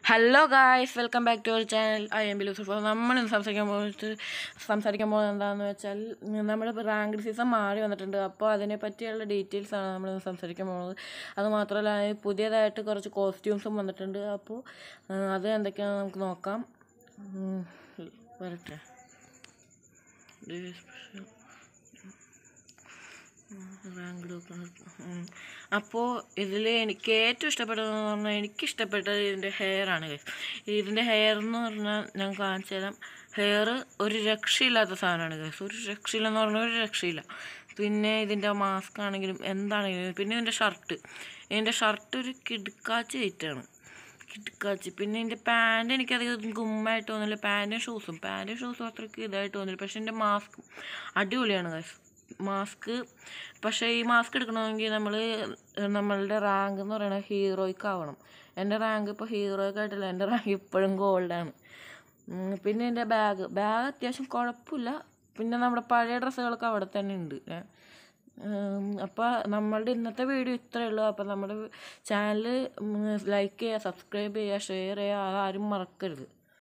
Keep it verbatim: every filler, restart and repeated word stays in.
Hello guys, welcome back to our channel. I am B Lucifer. നമ്മളിന്ന് സംസാരിക്കാൻ പോകുന്നത് സംസാരിക്കാൻ പോകുന്നത് എന്താണെന്ന് വെച്ചാൽ, നമ്മളിപ്പോൾ റാങ്ക് സീസൺ മാറി വന്നിട്ടുണ്ട്. അപ്പോൾ അതിനെ പറ്റിയുള്ള ഡീറ്റെയിൽസാണ് നമ്മളിന്ന് സംസാരിക്കാൻ പോകുന്നത്. അതുമാത്രമല്ല, പുതിയതായിട്ട് കുറച്ച് കോസ്റ്റ്യൂംസും വന്നിട്ടുണ്ട്. അപ്പോൾ അത് എന്തൊക്കെയാണെന്ന് നമുക്ക് നോക്കാം. വരട്ടെ. അപ്പോൾ ഇതിൽ എനിക്ക് ഏറ്റവും ഇഷ്ടപ്പെട്ടതെന്ന് പറഞ്ഞാൽ എനിക്കിഷ്ടപ്പെട്ടത് ഇതിൻ്റെ ഹെയറാണ്. ഇതിൻ്റെ ഹെയർ എന്ന് പറഞ്ഞാൽ ഞാൻ കാണിച്ചു തരാം. ഹെയർ ഒരു രക്ഷയില്ലാത്ത സാധനമാണ് ഗൈസ്. ഒരു രക്ഷയില്ലെന്ന് പറഞ്ഞാൽ ഒരു രക്ഷയില്ല. പിന്നെ ഇതിൻ്റെ മാസ്ക് ആണെങ്കിലും എന്താണെങ്കിലും, പിന്നെ ഇതിൻ്റെ ഷർട്ട് ഇതിൻ്റെ ഷർട്ട് ഒരു കിടുക്കാച്ചി ഐറ്റാണ്, കിടുക്കാച്ചി. പിന്നെ ഇതിൻ്റെ പാൻറ് എനിക്കധികം ഗുമ്മായിട്ട് തോന്നില്ല. പാൻറ്റും ഷൂസും പാൻറ്റും ഷൂസും അത്രയ്ക്ക് ഇതായിട്ട് തോന്നില്ല. പക്ഷേ എൻ്റെ മാസ്ക് അടിപൊളിയാണ് ഗൈസ്. മാസ്ക് പക്ഷേ ഈ മാസ്ക് എടുക്കണമെങ്കിൽ നമ്മൾ നമ്മളുടെ റാങ്ക് എന്ന് പറയുന്നത് ഹീറോയ്ക്ക് ആവണം. എൻ്റെ റാങ്ക് ഇപ്പോൾ ഹീറോയ്ക്ക് ആയിട്ടില്ല, എൻ്റെ റാങ്ക് ഇപ്പോഴും ഗോൾഡാണ്. പിന്നെ എൻ്റെ ബാഗ് ബാഗ് അത്യാവശ്യം കുഴപ്പമില്ല. പിന്നെ നമ്മുടെ പഴയ ഡ്രസ്സുകളൊക്കെ അവിടെ തന്നെ ഉണ്ട്. അപ്പോൾ നമ്മളുടെ ഇന്നത്തെ വീഡിയോ ഇത്രയേ ഉള്ളൂ. അപ്പോൾ നമ്മുടെ ചാനൽ ലൈക്ക് ചെയ്യുക, സബ്സ്ക്രൈബ് ചെയ്യുക, ഷെയർ ചെയ്യുക, ആരും മറക്കരുത്.